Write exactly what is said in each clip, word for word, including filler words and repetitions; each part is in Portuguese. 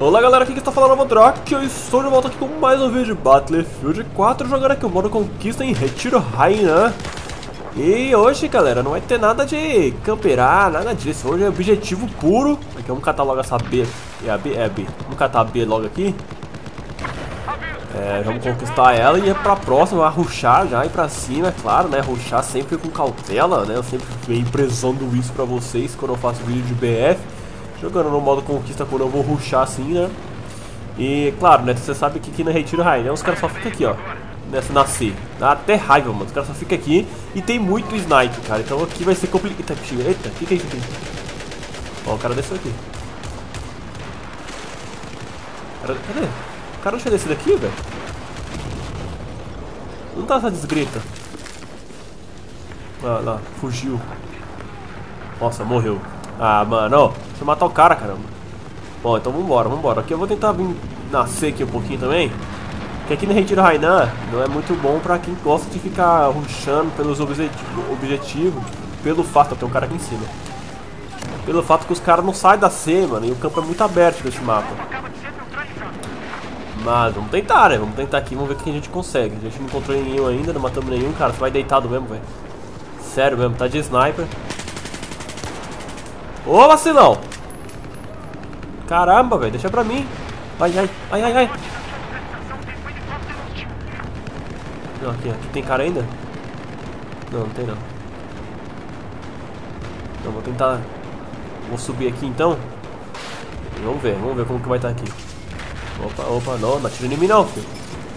Olá galera, aqui que está falando é o Modrock, eu estou de volta aqui com mais um vídeo de Battlefield quatro, jogando aqui o modo conquista em Retiro Hainan. E hoje galera, não vai ter nada de camperar, nada disso, hoje é objetivo puro. Aqui vamos catar logo essa B, é a B, é a B, vamos catar a B logo aqui. É, vamos conquistar ela e ir pra próxima, rushar já, ir pra cima, é claro, né, rushar sempre com cautela, né, eu sempre venho prezando isso pra vocês quando eu faço vídeo de B F. Jogando no modo conquista quando eu vou rushar assim, né? E claro, né? Você sabe que aqui na Retiro Hainan, né, os caras só ficam aqui, ó. Nessa nascer. Dá até raiva, mano. Os caras só ficam aqui e tem muito snipe, cara. Então aqui vai ser complicado. Eita, eita, o que, que é isso aqui? Ó, o cara desceu aqui. Cara, cadê? O cara não tinha descido aqui, velho? Não tá essa desgrita. Ah, lá, fugiu. Nossa, morreu. Ah, mano, ó, deixa eu matar o cara, caramba. Bom, então vambora, vambora. Aqui eu vou tentar vir nascer aqui um pouquinho também. Porque aqui no Retiro Hainan não é muito bom pra quem gosta de ficar rushando pelos objetivos, objetivo, pelo fato, tem um cara aqui em cima. Pelo fato que os caras não saem da C, mano, e o campo é muito aberto nesse mapa. Mas vamos tentar, né? Vamos tentar aqui, vamos ver o que a gente consegue. A gente não encontrou nenhum ainda, não matamos nenhum, cara. Você vai deitado mesmo, velho. Sério mesmo, tá de sniper. Ô, vacilão! Caramba, velho, deixa pra mim. Ai, ai, ai, ai, ai. Não, aqui, aqui tem cara ainda? Não, não tem não. Não, vou tentar. Vou subir aqui então. E vamos ver, vamos ver como que vai estar aqui. Opa, opa, não, não atira em mim não, filho.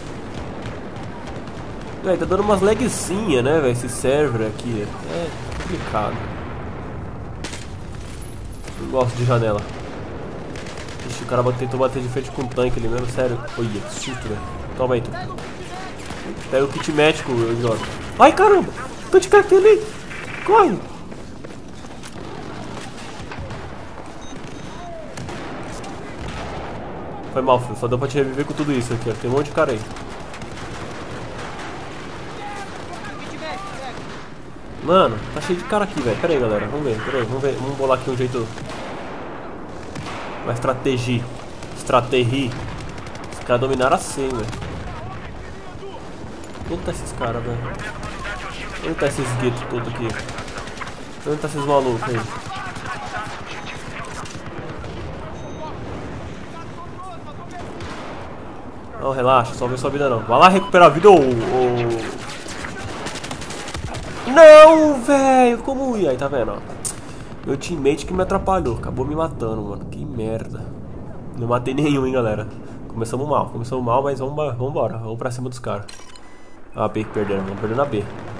Véi, tá dando umas lagzinhas, né, velho, esse server aqui. É complicado. Não gosto de janela. Ixi, o cara tentou bater de frente com um tanque ali mesmo, sério. Olha, que susto, velho. Toma aí, tu. Pega o kit médico, eu jogo. Ai, caramba! Tô de cartela ali! Corre! Foi mal, filho. Só deu pra te reviver com tudo isso aqui, ó. Tem um monte de cara aí. Mano, tá cheio de cara aqui, velho. Pera aí, galera. Vamos ver, pera aí. Vamos ver. Vamos bolar aqui um jeito. Uma estratégia. Estratégia. Os caras dominaram assim, velho. Onde tá esses caras, velho? Onde tá esses guetos todos aqui? Onde tá esses malucos aí? Não, relaxa, só vê sua vida não. Vai lá recuperar a vida ou... ou... Não, velho, como ia? Aí, tá vendo, ó. Meu teammate que me atrapalhou, acabou me matando, mano. Que merda. Não matei nenhum, hein, galera. Começamos mal, começamos mal, mas vamos, vamos embora. Vamos pra cima dos caras. Ah, B que perderam, vamos perder na B.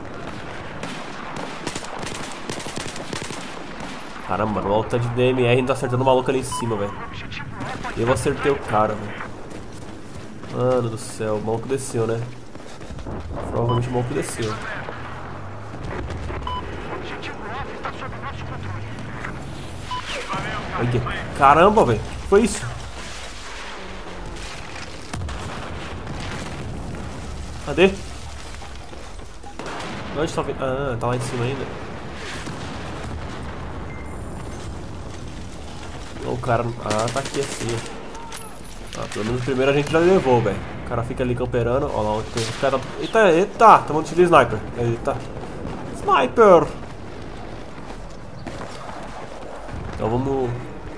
Caramba, mano, o maluco tá de D M R e não tá acertando o maluco ali em cima, velho. Eu acertei o cara, velho. Mano do céu, o maluco desceu, né? Provavelmente o maluco desceu. Olha, caramba, velho, o que foi isso? Cadê? Onde tá vendo? Ah, tá lá em cima ainda. O cara. Ah, tá aqui assim. Ah, pelo menos o primeiro a gente já levou, velho. O cara fica ali camperando. Ó lá onde tem. O cara... Eita, eita, tá mandando de sniper. Eita. Sniper! Então vamos.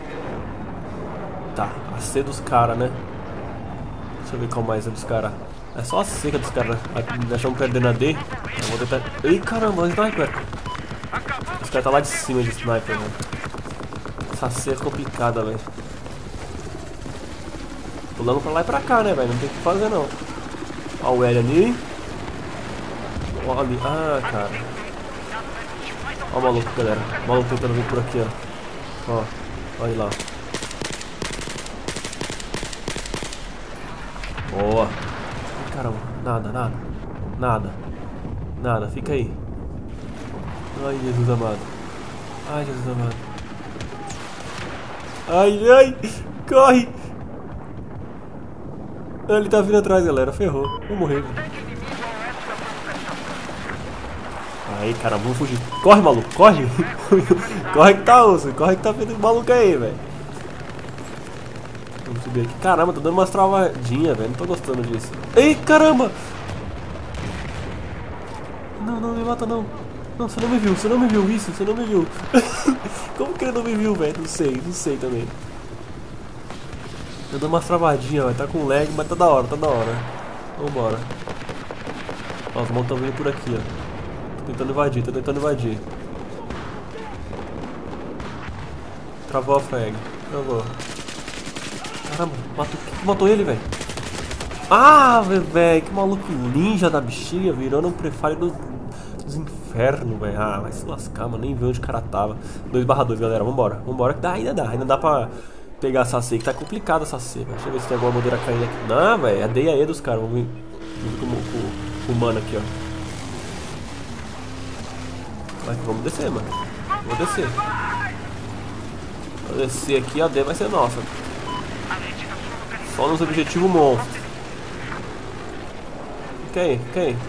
Tá, a C dos caras, né? Deixa eu ver qual mais é dos caras. É só a seca dos caras. Deixamos perdendo a D. Eu vou tentar. Ei, caramba, o sniper. Os caras tá lá de cima de sniper, mano. Essa C é complicada, velho. Pulando pra lá e pra cá, né, velho? Não tem o que fazer, não. Ó o L ali. Ó ali. Ah, cara. Ó o maluco, galera. O maluco tentando vir por aqui, ó. Ó, olha lá. Boa. Caramba, nada, nada. Nada. Nada, fica aí. Ai, Jesus amado. Ai, Jesus amado. Ai, ai. Corre. Ele tá vindo atrás, galera. Ferrou. Vou morrer. Aí, cara, vamos fugir. Corre, maluco, corre. Corre que tá osso. Corre que tá vendo maluco aí, velho. subir aqui. Caramba, tô dando umas travadinhas, velho. Não tô gostando disso. Ei, caramba! Não, não me mata, não. Não, você não me viu, você não me viu isso, você não me viu. Como que ele não me viu, velho? Não sei, não sei também. Tô dando umas travadinhas, velho. Tá com lag, mas tá da hora, tá da hora. Vambora. Ó, os mãos estão vindo por aqui, ó. Tô tentando invadir, tô tentando invadir. Travou a frag. Travou. Caramba, matou, que matou ele, velho? Ah, velho, que maluco ninja da bichinha, virando um prefire do, dos infernos, velho. Ah, vai se lascar, mano, nem vi onde o cara tava. dois barra dois, galera, vambora. Vambora que dá, ainda dá, ainda dá pra pegar essa C, que tá complicado essa C, velho. Deixa eu ver se tem alguma bandeira caindo aqui. Não, velho, é D e A E dos caras, vamos vir junto com, com, com o mano aqui, ó. Vai, vamos descer, mano. Vou descer. Vou descer aqui, a D vai ser nossa. Só nos objetivos monstros. Fica aí, fica aí.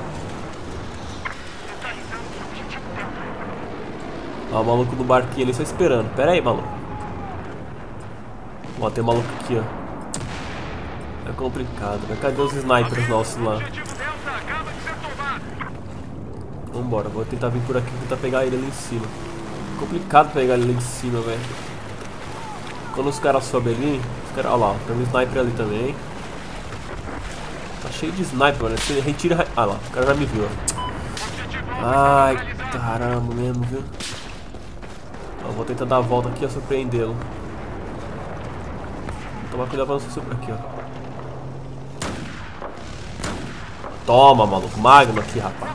Ó, o maluco do barquinho ali só esperando. Pera aí, maluco. Ó, tem um maluco aqui, ó. É complicado, né? Cadê os snipers nossos lá? Vambora, vou tentar vir por aqui, tentar pegar ele ali em cima. É complicado pegar ele ali em cima, velho. Quando os caras sobem ali, os caras, olha lá, tem um sniper ali também. Tá cheio de sniper, mano. Você retira. Ah lá, o cara já me viu, ó. Ai, caramba mesmo, viu? Ó, vou tentar dar a volta aqui e surpreendê-lo. Tomar cuidado pra não ser super aqui, ó. Toma, maluco, magno aqui, rapaz.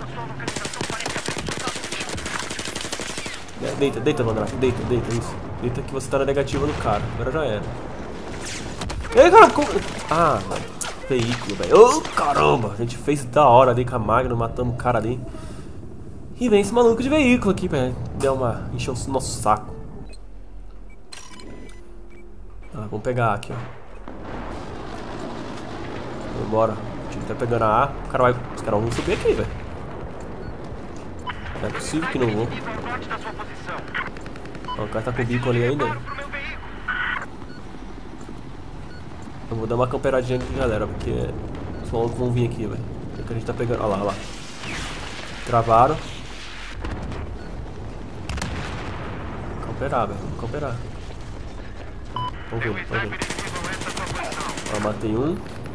Deita, deita, Mandrake, deita, deita, isso. Deita que você tá na negativa do cara, agora já era. Ei, cara, como... Ah, mano, veículo, velho. Oh, caramba, a gente fez da hora ali com a Magno, matamos o cara ali. E vem esse maluco de veículo aqui, velho. Deu uma... encheu o nosso saco. Ah, vamos pegar a aqui, ó. Vambora. O time tá pegando a A. O cara vai... Os caras vão subir aqui, velho. Não é possível que não vou. Ó, o cara tá com o bico ali ainda. Eu vou dar uma camperadinha aqui, galera, porque os malucos vão vir aqui, velho. O que a gente tá pegando? Olha lá, olha lá. Travaram. Camperar, velho. Vamos camperar. Vamos ver, vamos ver. Ó, matei um.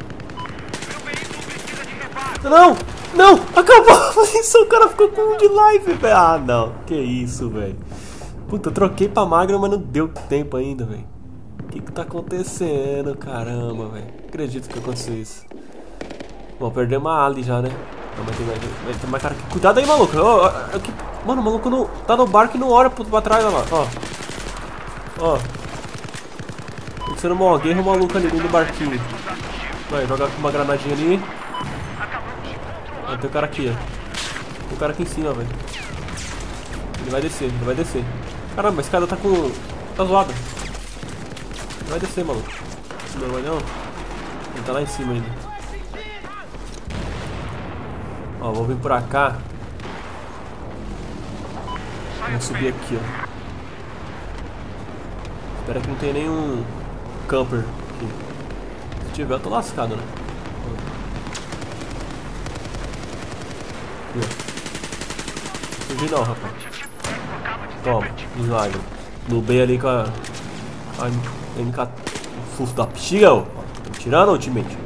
Não! Não! Acabou! Isso, o cara ficou com um de life, velho. Ah, não. Que isso, velho. Puta, eu troquei pra Magno, mas não deu tempo ainda, velho. O que que tá acontecendo? Caramba, velho. Não acredito que aconteceu isso. Bom, perdemos a Ali já, né? Não, mas tem mais, tem mais cara aqui. Cuidado aí, maluco. Oh, oh, aqui. Mano, o maluco não, tá no barco e não olha pra trás, olha lá. Ó. Ó. Tem que ser uma guerra, o maluco ali dentro do barquinho. Vai, jogar com uma granadinha ali. Ah, tem o cara aqui, ó. Tem o cara aqui em cima, velho. Ele vai descer, ele vai descer. Caramba, esse cara tá com... tá zoado. Ele vai descer, maluco. Não vai não. Ele tá lá em cima ainda. Ó, vou vir pra cá. Vamos subir aqui, ó. Espera que não tenha nenhum camper aqui. Se tiver, eu tô lascado, né? Aqui, ó. Não fugir não, rapaz. Toma, slide. Nubei ali com a... a M K... O fufo da bexiga, ó. Tá me tirando, ultimate.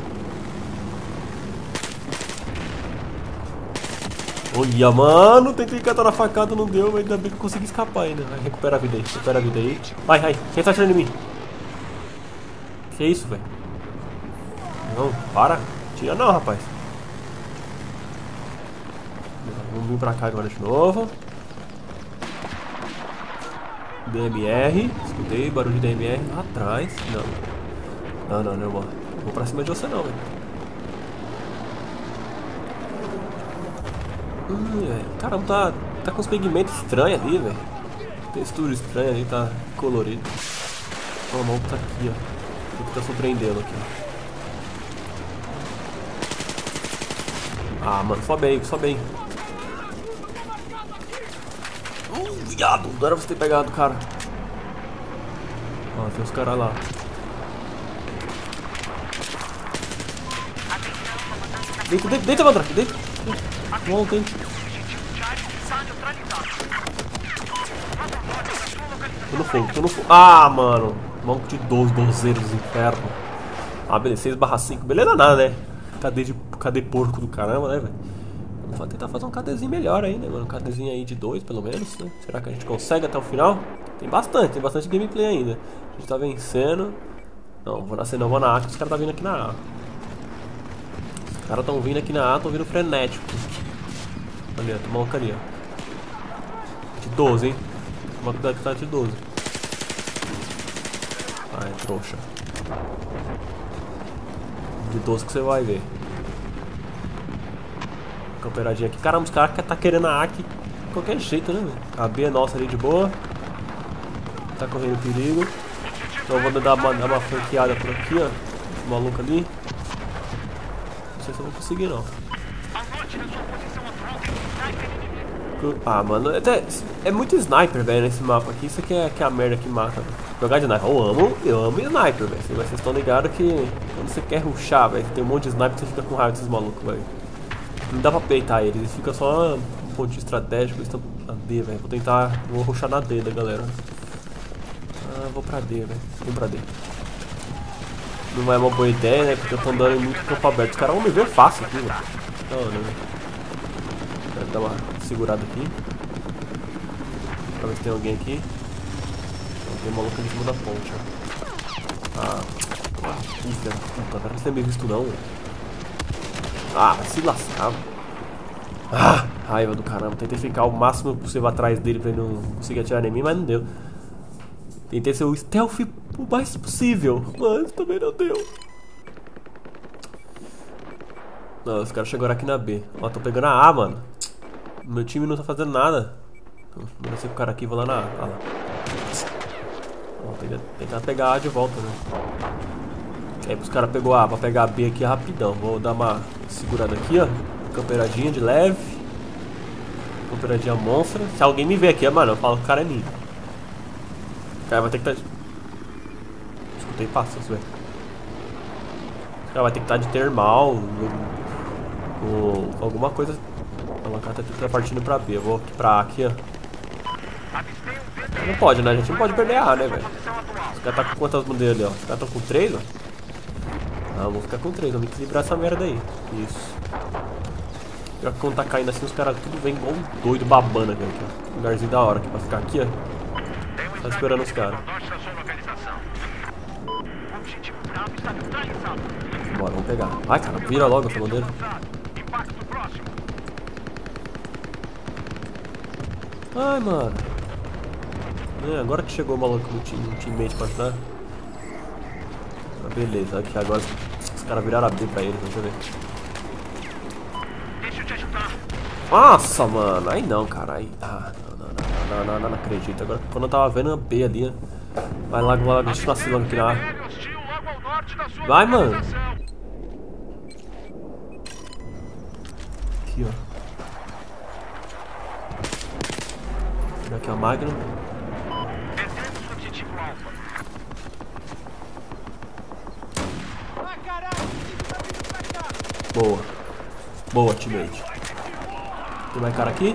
Olha, mano, tentei catar na facada, não deu, mas ainda bem que eu consegui escapar ainda. Vai, recupera a vida aí, recupera a vida aí. Vai, vai, quem tá atirando em mim? Que isso, velho? Não, para. Tira não, rapaz. Vamos vir pra cá agora de novo. D M R, escutei barulho de D M R lá atrás. Não, não, não, não, vou. Não vou pra cima de você não, velho. Hum, velho. Caramba, tá, tá com uns pigmentos estranhos ali, velho. Textura estranha ali, tá colorido. Ó, o maluco tá aqui, ó. Tem que tá surpreendendo aqui, ó. Ah, mano, sobe aí, sobe aí. Uh, viado, não era você ter pegado, cara. Ó, tem os caras lá. Deita, deita, deita, Mandrake, deita. Bom, deita. Tô no fogo, tô no fogo. Ah, mano. Manco de doze, dozeiros do inferno. Ah, beleza, seis barra cinco. Beleza nada, né? Cadê de cadê porco do caramba, né, velho? Vamos tentar fazer um KDzinho melhor aí, né, mano? Um KDzinho aí de dois, pelo menos, né? Será que a gente consegue até o final? Tem bastante, tem bastante gameplay ainda. A gente tá vencendo. Não, vou nascer não, vou na A, que os caras tá vindo aqui na A. Os caras tão vindo aqui na A, tão vindo frenético. Ali, ó, tem uma maluca ali, ó. De doze, hein? Toma cuidado que tá de doze. Ai, trouxa. De doze que você vai ver. Camperadinha aqui. Caramba, os caras tá querendo a A aqui de qualquer jeito, né, velho? A B é nossa ali de boa. Tá correndo perigo. Então eu vou dar uma, dar uma franqueada por aqui, ó. Esse maluco ali. Não sei se eu vou conseguir, não. Ah, mano, até, é muito sniper, velho, nesse mapa aqui. Isso aqui é, que é a merda que mata, véio. Jogar de sniper, eu amo, eu amo sniper, velho. Vocês estão ligados que quando você quer rushar, velho, tem um monte de sniper, você fica com raiva desses malucos, velho. Não dá pra peitar eles, eles ficam só um pontinho estratégico. Eles estão na D, velho. Vou tentar, vou rushar na D da galera. Ah, vou pra D, velho. Vou pra D. Não é uma boa ideia, né, porque eu tô andando em muito campo aberto. Os caras vão me ver fácil aqui, velho. Não, não. Quero dar uma segurada aqui. Pra ver se tem alguém aqui. Tem um maluco ali em cima da ponte, ó. Ah, puta, puta, não você me visto não. Ah, vai se lascar. Ah, raiva do caramba. Tentei ficar o máximo possível atrás dele pra ele não conseguir atirar em mim, mas não deu. Tentei ser o stealth o mais possível, mas também não deu. Não, os caras chegaram aqui na B. Ó, tô pegando a A, mano. Meu time não tá fazendo nada. Vou descer com o cara aqui e vou lá na A. Ah, lá. Vou tentar pegar a A de volta, né? Aí os caras pegou a A pra pegar a B aqui rapidão. Vou dar uma segurada aqui, ó. Camperadinha de leve. Camperadinha monstra. Se alguém me ver aqui, mano, eu falo que o cara é mim. O cara vai ter que estar... Escutei passos, velho. O cara vai ter que estar de termal. Com alguma coisa. O cara tá partindo pra B. Eu vou aqui pra A aqui, ó. Não pode, né? A gente não pode perder a A, né, velho? Os caras tá com quantas bandeiras ali, ó? Os caras estão com três, ó. Ah, vou ficar com três, vamos equilibrar essa merda aí. Isso. Pior que quando tá caindo assim, os caras tudo vem igual um doido babando aqui, ó. Lugarzinho da hora aqui pra ficar aqui, ó. Tá esperando os caras. Bora, vamos pegar. Ai, cara, vira logo essa bandeira. Ai, mano. É, agora que chegou o maluco no time, no teammate pra ajudar. Ah, beleza, aqui agora os caras viraram a B pra eles, deixa eu ver. Nossa, mano, aí não, cara. Aí, ah, não, não, não, não, não, não, não acredito. Agora quando eu tava vendo a B ali, ó. Vai lá, vai lá, deixa eu vacilando aqui na A. Vai, mano. Aqui, ó. Vou aqui a Magnum. Boa. Boa, teammate. Tem mais cara aqui?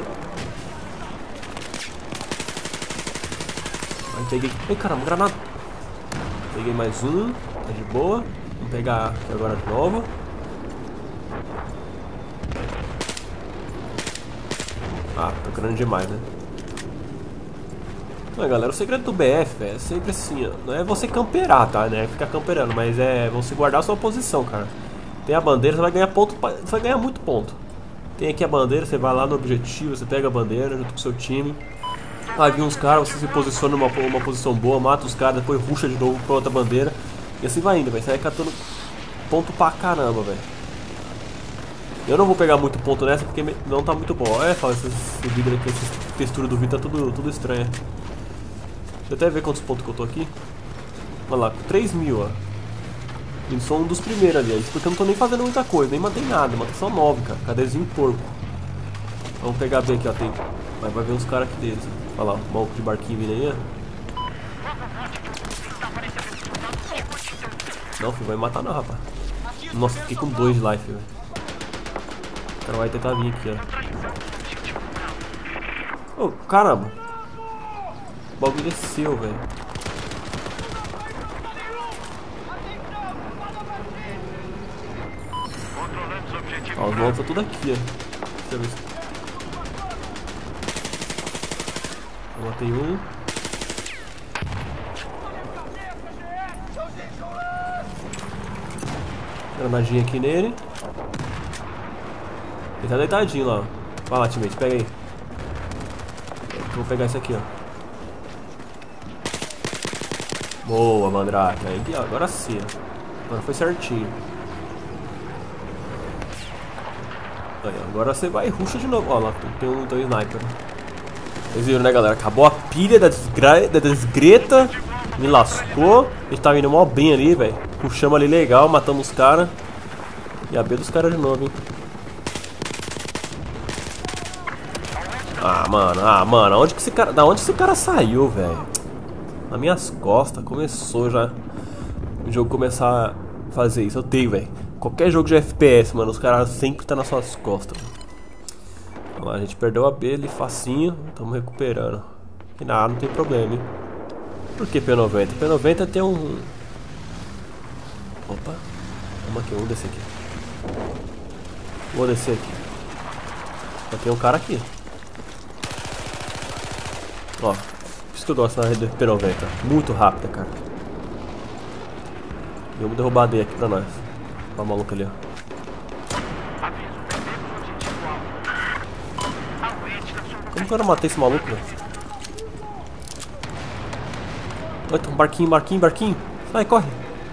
Aí peguei... Ai, caramba, granada. Peguei mais um. Tá de boa. Vamos pegar aqui agora de novo. Ah, tô grande demais, né? Então, galera, o segredo do B F, véio, é sempre assim, ó. Não é você camperar, tá? Né? Ficar camperando, mas é você guardar a sua posição, cara. Tem a bandeira, você vai ganhar ponto, você vai ganhar muito ponto. Tem aqui a bandeira, você vai lá no objetivo, você pega a bandeira junto com o seu time. Vai vir uns caras, você se posiciona numa uma posição boa, mata os caras, depois rusha de novo pra outra bandeira. E assim vai indo, velho. Você vai catando ponto pra caramba, velho. Eu não vou pegar muito ponto nessa porque não tá muito bom. Olha só esse, esse vidro aqui, essa textura do vidro tá tudo, tudo estranha. Deixa eu até ver quantos pontos que eu tô aqui. Olha lá, três mil, ó. Eu sou um dos primeiros ali, isso porque eu não tô nem fazendo muita coisa, nem matei nada, matei só nove, cara. Cadezinho porco. Vamos pegar bem aqui, ó. Tem... Vai, vai ver uns caras aqui deles. Olha lá, um maluco de barquinho vindo aí, ó. Não, filho, vai me matar não, rapaz. Nossa, fiquei com dois de life, velho. O cara vai tentar vir aqui, ó. Ô, caramba. O bagulho desceu, velho. Ó, os malucos tá tudo aqui, ó. Deixa eu ver se... Eu matei um. Granadinha aqui nele. Ele tá deitadinho lá, ó. Vai lá, teammate, pega aí. Eu vou pegar esse aqui, ó. Boa, Mandrake. Aí, agora sim, ó. Agora foi certinho. Aí, agora você vai e rusha de novo. Ó lá, tem um, tem um sniper. Vocês viram, né, galera? Acabou a pilha da, desgra... da desgreta. Me lascou. A gente tava indo mó bem ali, velho. Puxamos ali legal, matamos os caras. E a B dos caras de novo, hein. Ah, mano, ah, mano, onde que esse cara, da onde esse cara saiu, velho? Nas minhas costas, começou já o jogo começar a fazer isso. Eu tenho, velho. Qualquer jogo de F P S, mano, os caras sempre tá nas suas costas. Vamos lá, a gente perdeu a B ali facinho, estamos recuperando. E nada, não tem problema, hein? Por que P noventa? P noventa tem um... Opa, vamos aqui, vamos descer aqui. Vou descer aqui. Só tem um cara aqui. Ó, isso que eu gosto na rede do P noventa. Muito rápida, cara. E vamos derrubar a D aqui pra nós. Olha o maluco ali, ó. Como que eu não matei esse maluco, velho? Olha, tem um barquinho, barquinho, barquinho. Sai, corre.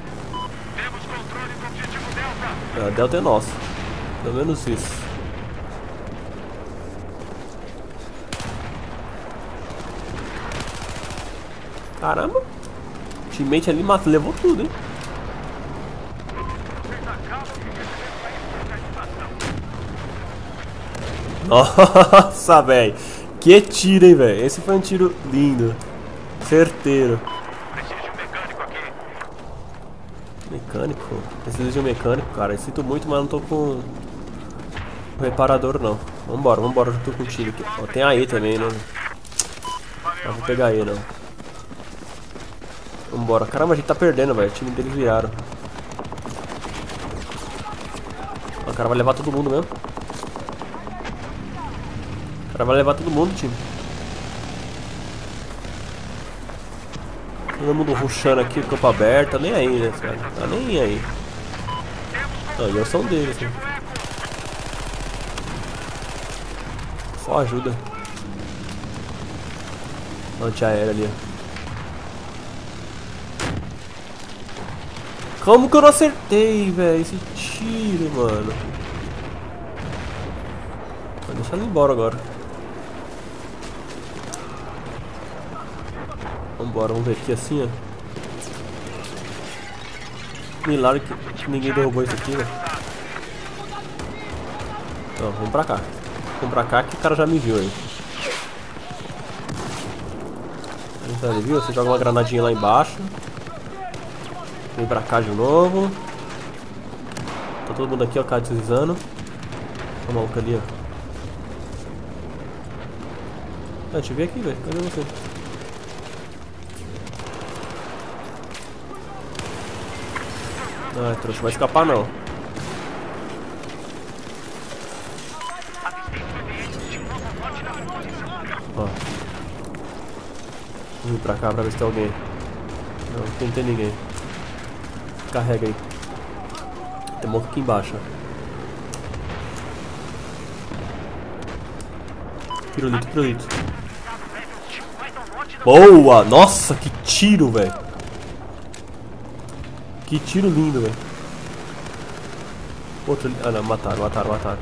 É, a Delta é nossa. Pelo menos isso. Caramba, o teammate ali mata, levou tudo, hein? Nossa, velho. Que tiro, hein, velho. Esse foi um tiro lindo. Certeiro. Preciso de um mecânico aqui. Mecânico? Preciso de um mecânico, cara. Eu sinto muito, mas não tô com o reparador, não. Vambora, vambora, eu tô contigo aqui. Ó, tem a E também, né? Mas vou pegar a E, não. Vambora. Caramba, a gente tá perdendo, velho. O time deles viraram. O cara vai levar todo mundo mesmo. O cara vai levar todo mundo, time. Todo mundo rushando aqui, campo aberto. Nem aí, né, cara? Tá nem aí. Não, e eu sou um deles, né? Só ajuda. Antiaérea ali, ó. Como que eu não acertei, velho? Esse tiro, mano. Vou deixar ele embora agora. Vambora, vamos ver aqui assim, ó. Milagre que ninguém derrubou isso aqui, velho. Então, vamos pra cá. Vamos pra cá que o cara já me viu aí. Então, ele viu? Você joga uma granadinha lá embaixo. Vem pra cá de novo. Tá todo mundo aqui, ó, deslizando. Olha o maluco ali, ó. Ah, te vi aqui, velho. Cadê você? Ah, trouxa, vai escapar não. Ó. Vou vir pra cá pra ver se tem alguém. Não, não tem ninguém. Carrega aí. Tem um monte aqui embaixo, ó. Pirulito, pirulito. Boa! Nossa, que tiro, velho. Que tiro lindo, velho. Outro ali. Ah, não, mataram, mataram, mataram.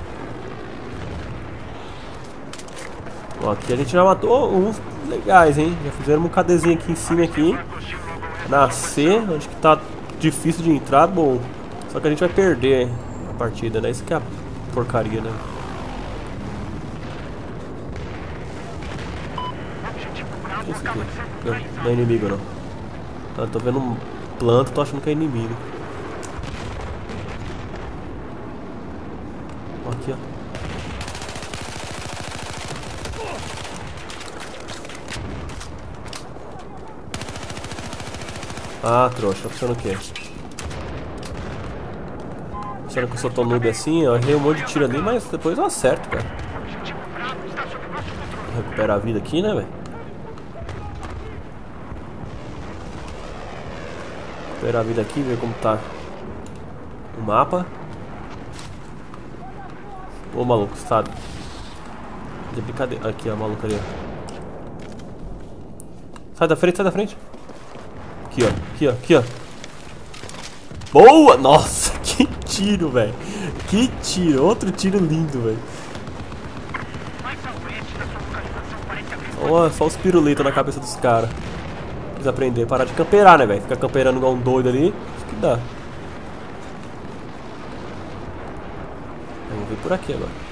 Bom, aqui a gente já matou uns legais, hein? Já fizeram um cadezinho aqui em cima aqui. Na C, onde que tá difícil de entrar, bom. Só que a gente vai perder a partida, né? Isso que é a porcaria, né? Esse aqui. Não, não é inimigo, não. Ah, tô vendo um planta, tô achando que é inimigo. Aqui, ó. Ah, trouxa, tá pensando o quê? Pensando que eu sou tão noob assim, eu errei um monte de tiro ali, mas depois eu acerto, cara. Vou recuperar a vida aqui, né, velho? Recuperar a vida aqui, ver como tá o mapa. Ô, maluco, você tá de brincadeira. Aqui, ó, maluco ali, ó. Sai da frente, sai da frente. Aqui, ó, aqui, ó, aqui, ó. Boa! Nossa, que tiro, velho. Que tiro, outro tiro lindo, velho. Só, só os pirulitos na cabeça dos caras. Precisa aprender, parar de camperar, né, velho? Ficar camperando igual um doido ali, isso que dá. Vamos ver por aqui agora.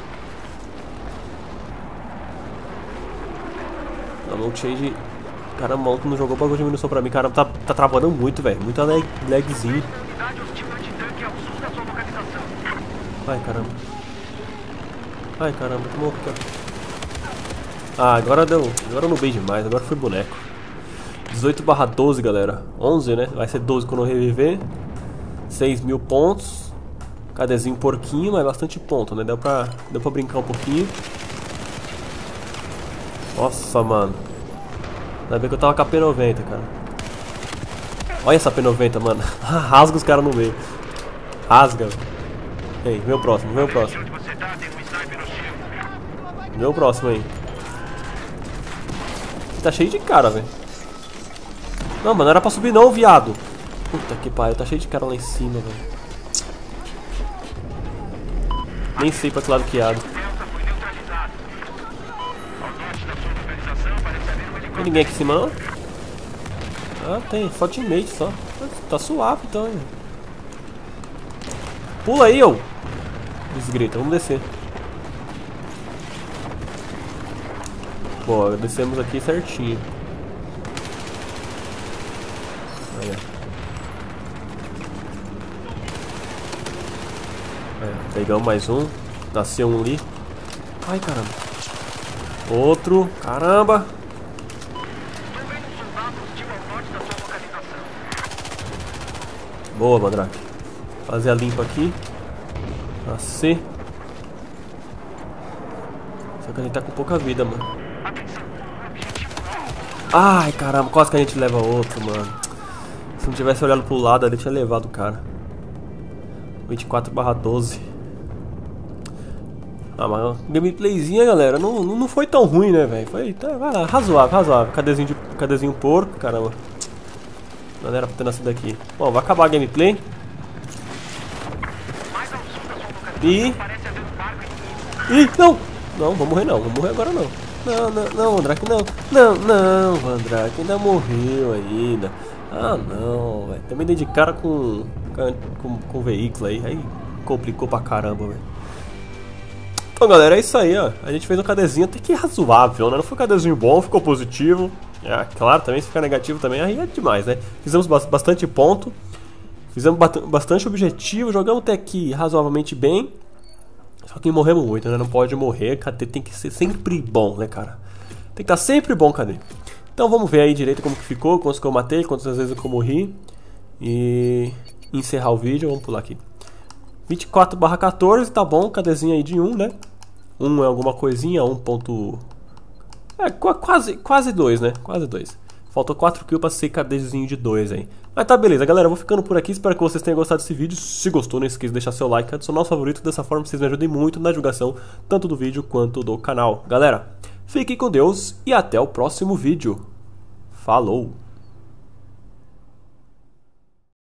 Tá maluco cheio de... Caramba, o maluco não jogou bagulho de diminuição pra mim. Caramba, tá, tá travando muito, velho. Muita lag, lagzinho. Ai, caramba. Ai, caramba, que maluco. Ah, agora deu. Agora eu não bem demais. Agora foi boneco. dezoito barra doze, galera. onze, né? Vai ser doze quando eu reviver. seis mil pontos. Cadezinho porquinho, mas bastante ponto, né? Deu pra, deu pra brincar um pouquinho. Nossa, mano. Ainda bem que eu tava com a P noventa, cara. Olha essa P noventa, mano. Rasga os caras no meio. Rasga. Ei, vem o próximo, vem o próximo. Vem o próximo aí. Tá cheio de cara, velho. Não, mano, não era pra subir não, viado. Puta que pariu, tá cheio de cara lá em cima, velho. Nem sei pra que lado que abre. Tem ninguém aqui em cima, não? Ah, tem, só teammate só. Tá suave então, hein. Pula aí, ô! Desgrita, vamos descer. Boa, descemos aqui certinho. Aí, aí, pegamos mais um. Nasceu um ali. Ai, caramba. Outro. Caramba. Boa, Mandrake. Fazer a limpa aqui. Nascer. Só que a gente tá com pouca vida, mano. Ai, caramba. Quase que a gente leva outro, mano. Se não tivesse olhado pro lado, ele tinha levado o cara. vinte e quatro barra doze. Ah, mas gameplayzinha, galera, não, não foi tão ruim, né, velho? Foi tá, vai lá, razoável, razoável. Cadezinho, de, cadezinho porco, caramba. Não era pra ter nascido aqui. Bom, vai acabar a gameplay. E... Ih, não! Não, vou morrer não, vou morrer agora não. Não, não, não, Mandrake, não. Não, não, Mandrake, ainda morreu ainda. Ah, não, velho. Também dei de cara com, com, com veículo aí. Aí complicou pra caramba, velho. Então, galera, é isso aí, ó. A gente fez um cadezinho até que razoável, né? Não foi um cadezinho bom, ficou positivo. É, claro, também se ficar negativo também, aí é demais, né? Fizemos bastante ponto. Fizemos bastante objetivo, jogamos até aqui razoavelmente bem. Só que morremos muito, né? Não pode morrer, K D tem que ser sempre bom, né, cara? Tem que estar sempre bom, K D. Então vamos ver aí direito como que ficou, quantos que eu matei, quantas vezes que eu morri. E encerrar o vídeo, vamos pular aqui. vinte e quatro barra quatorze, tá bom, KDzinho aí de um, né? um é alguma coisinha, um ponto... É, quase, quase dois, né? Quase dois. Faltou quatro kills pra ser KDzinho de dois aí. Mas tá, beleza, galera, eu vou ficando por aqui. Espero que vocês tenham gostado desse vídeo. Se gostou, não esqueça de deixar seu like, adicionar o favorito. Dessa forma vocês me ajudem muito na divulgação, tanto do vídeo quanto do canal. Galera, fiquem com Deus e até o próximo vídeo. Falou!